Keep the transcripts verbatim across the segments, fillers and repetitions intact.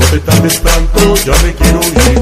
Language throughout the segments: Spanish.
te tardes tanto, ya me quiero ir.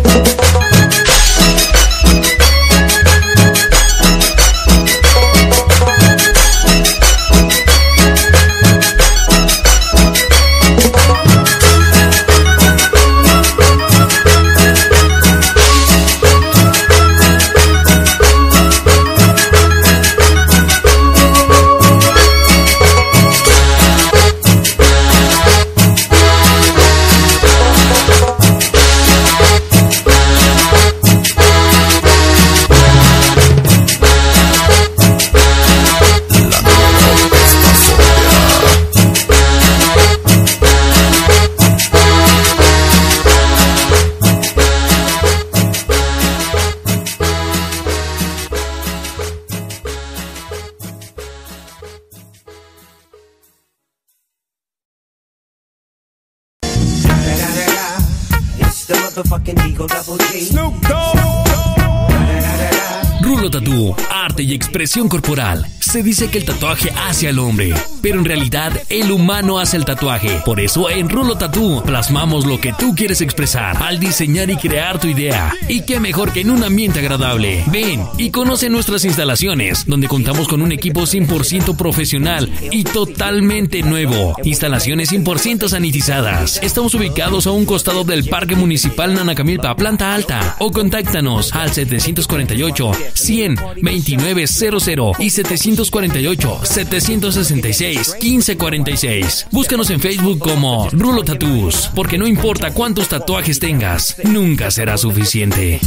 Rulo Tattoo, arte y expresión corporal. Se dice que el tatuaje hace al hombre, pero en realidad el humano hace el tatuaje. Por eso en Rulo Tattoo plasmamos lo que tú quieres expresar al diseñar y crear tu idea. Y qué mejor que en un ambiente agradable. Ven y conoce nuestras instalaciones, donde contamos con un equipo cien por ciento profesional y totalmente nuevo. Instalaciones cien por ciento sanitizadas. Estamos ubicados a un costado del Parque Municipal Nanacamilpa, planta alta. O contáctanos al setecientos cuarenta y ocho, cien, veintinueve cero cero y setecientos cuarenta y ocho, setecientos sesenta y seis, quince cuarenta y seis. Búscanos en Facebook como Rulo Tattoos, porque no importa cuántos tatuajes tengas, nunca será suficiente.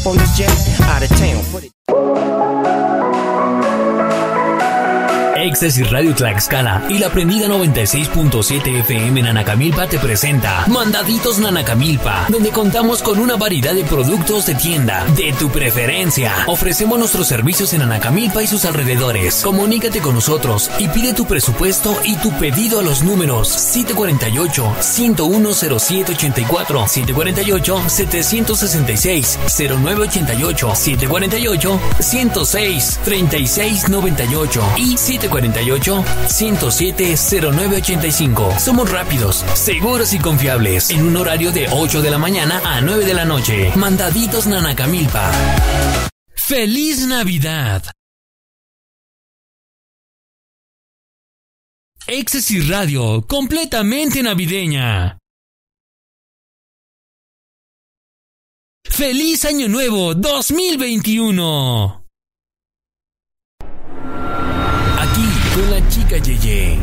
Éxtasis Radio Tlaxcala y la Prendida noventa y seis punto siete F M Nanacamilpa te presenta Mandaditos Nanacamilpa, donde contamos con una variedad de productos de tienda de tu preferencia. Ofrecemos nuestros servicios en Nanacamilpa y sus alrededores. Comunícate con nosotros y pide tu presupuesto y tu pedido a los números siete cuarenta y ocho, ciento uno, cero siete ochenta y cuatro, siete cuarenta y ocho, setecientos sesenta y seis, cero nueve ochenta y ocho, siete cuarenta y ocho, ciento seis, treinta y seis noventa y ocho y siete cuarenta y ocho, ciento siete, cero nueve ochenta y cinco. Somos rápidos, seguros y confiables en un horario de ocho de la mañana a nueve de la noche. Mandaditos Nanacamilpa. ¡Feliz Navidad! Éxtasis Radio, completamente navideña. ¡Feliz Año Nuevo dos mil veintiuno! Aquí con la chica Yeye.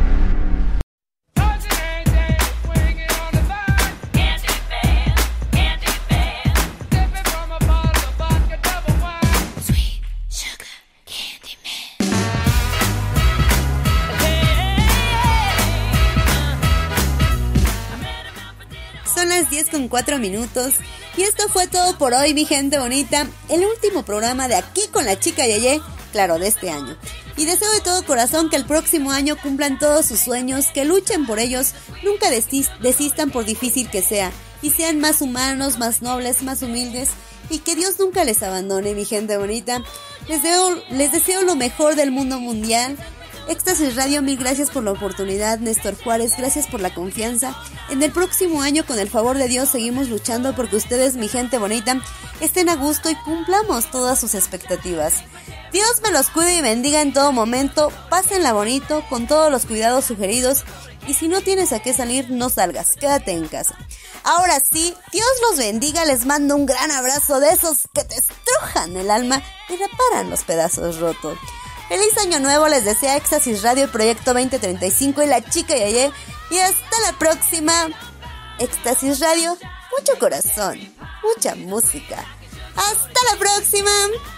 Son las diez con cuatro minutos y esto fue todo por hoy, mi gente bonita. El último programa de Aquí con la chica Yeye, claro, de este año. Y deseo de todo corazón que el próximo año cumplan todos sus sueños, que luchen por ellos, nunca desis- desistan por difícil que sea, y sean más humanos, más nobles, más humildes, y que Dios nunca les abandone, mi gente bonita. Les deseo, les deseo lo mejor del mundo mundial. Éxtasis Radio, mil gracias por la oportunidad. Néstor Juárez, gracias por la confianza. En el próximo año, con el favor de Dios, seguimos luchando porque ustedes, mi gente bonita, estén a gusto y cumplamos todas sus expectativas. Dios me los cuide y bendiga en todo momento. Pásenla bonito, con todos los cuidados sugeridos. Y si no tienes a qué salir, no salgas, quédate en casa. Ahora sí, Dios los bendiga, les mando un gran abrazo de esos que te estrujan el alma y reparan los pedazos rotos. Feliz Año Nuevo, les desea Éxtasis Radio, el Proyecto veinte treinta y cinco y la chica Yeye. Y hasta la próxima. Éxtasis Radio, mucho corazón, mucha música. Hasta la próxima.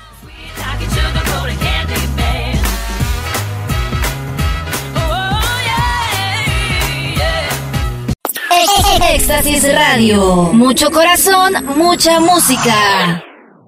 Éxtasis Radio, mucho corazón, mucha música.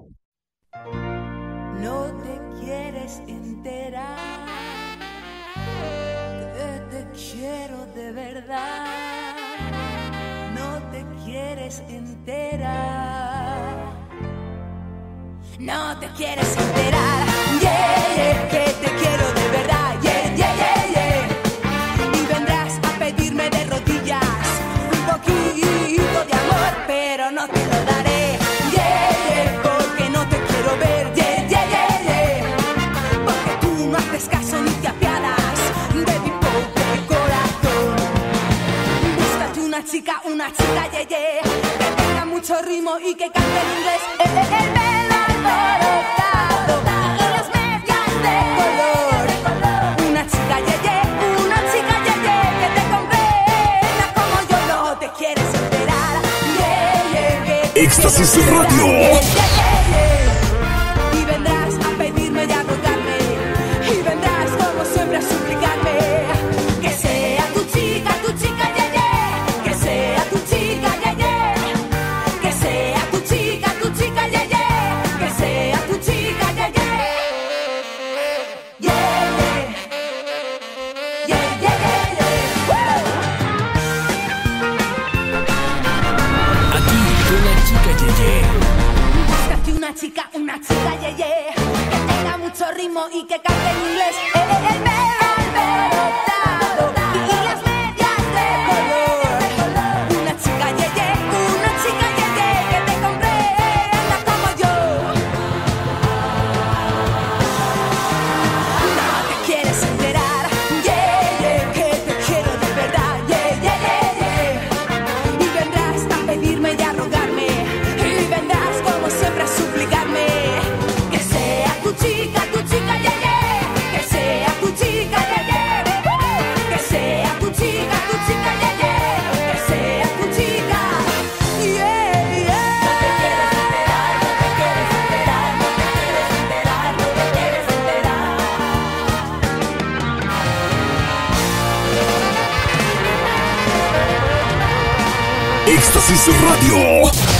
No te quieres enterar, yeah, yeah, que te quiero de verdad, yeah, yeah, yeah, yeah. Y vendrás a pedirme de rodillas un poquito ye. Que tenga mucho ritmo y que cante en inglés. El, el, el pelo alborotado y las medias de color. Una chica ye, ye, una chica ye, ye, que te comprenda como yo. No te quieres enterar. Ye, ye, que te Éxtasis quiero Radio. enterar. Ye, ye, ye. Y vendrás a pedirme y a rogarme. Y vendrás como siempre a suplicarme. Que sea tu chica, tu chica, ye, ye. Que sea tu chica, ye, ye. Que sea tu chica, tu chica, ye, ye. Que sea tu chica, ye, ye. Ye, ye. Ye, ye, ye, ye. ¡Woo! Aquí con la chica Yeye. Búscate una chica, una chica, ye, ye. Que tenga mucho ritmo y que cante en inglés. El, el, el pelo alborotado y las medias de color. Una chica, ye, ye, una chica, ye, ye, que te comprenda como yo. No te quieres enterar, ye, ye, que te quiero de verdad, ye, ye, ye, ye. Y vendrás a pedirme y a rogarme. Y vendrás como siempre a suplicarme. Que sea tu chica, tu chica, ye, ye. Que sea tu chica, ye, ye. Que sea tu chica, tu chica, ye, ye. Que sea tu chica, yeah, yeah. No te quieres enterar, no te quieres enterar, no te quieres enterar, no te quieres enterar. Éxtasis Radio.